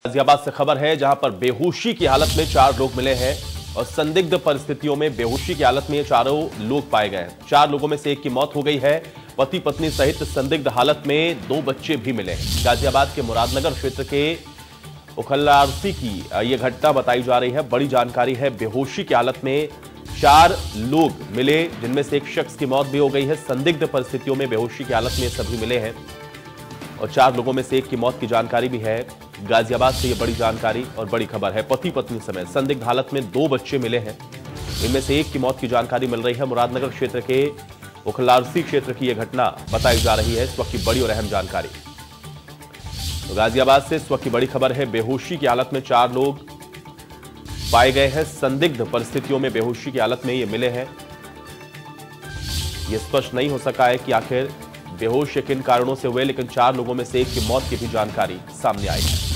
गाजियाबाद से खबर है, जहां पर बेहोशी की हालत में 4 लोग मिले हैं और संदिग्ध परिस्थितियों में बेहोशी की हालत में ये चारों लोग पाए गए हैं। 4 लोगों में से एक की मौत हो गई है। पति पत्नी सहित संदिग्ध हालत में 2 बच्चे भी मिले हैं। गाजियाबाद के मुरादनगर क्षेत्र के उखल्लारसी की यह घटना बताई जा रही है। बड़ी जानकारी है, बेहोशी की हालत में 4 लोग मिले, जिनमें से एक शख्स की मौत भी हो गई है। संदिग्ध परिस्थितियों में बेहोशी की हालत में सभी मिले हैं और 4 लोगों में से एक की मौत की जानकारी भी है। गाजियाबाद से यह बड़ी जानकारी और बड़ी खबर है। पति पत्नी समेत संदिग्ध हालत में 2 बच्चे मिले हैं, इनमें से एक की मौत की जानकारी मिल रही है। मुरादनगर क्षेत्र के उखलारसी क्षेत्र की यह घटना बताई जा रही है। इस वक्त की बड़ी और अहम जानकारी। तो गाजियाबाद से इस वक्त की बड़ी खबर है, बेहोशी की हालत में 4 लोग पाए गए हैं। संदिग्ध परिस्थितियों में बेहोशी की हालत में ये मिले हैं। यह स्पष्ट नहीं हो सका है कि आखिर बेहोश किन कारणों से हुए, लेकिन 4 लोगों में से एक की मौत की भी जानकारी सामने आई है।